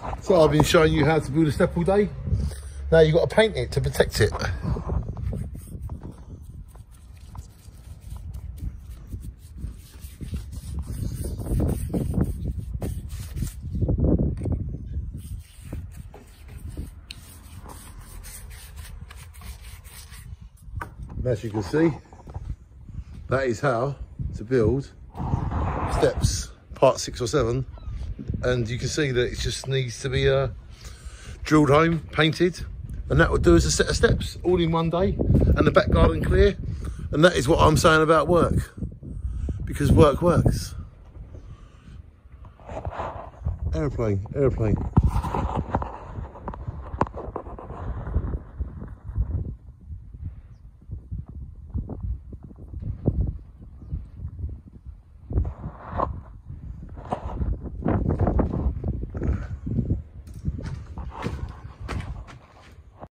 So I've been showing you how to build a step all day. Now you've got to paint it to protect it. And as you can see, that is how to build steps, part 6 or 7. And you can see that it just needs to be drilled home, painted, and that would do as a set of steps all in one day, and the back garden clear. And that is what I'm saying about work, because work works. Airplane, airplane.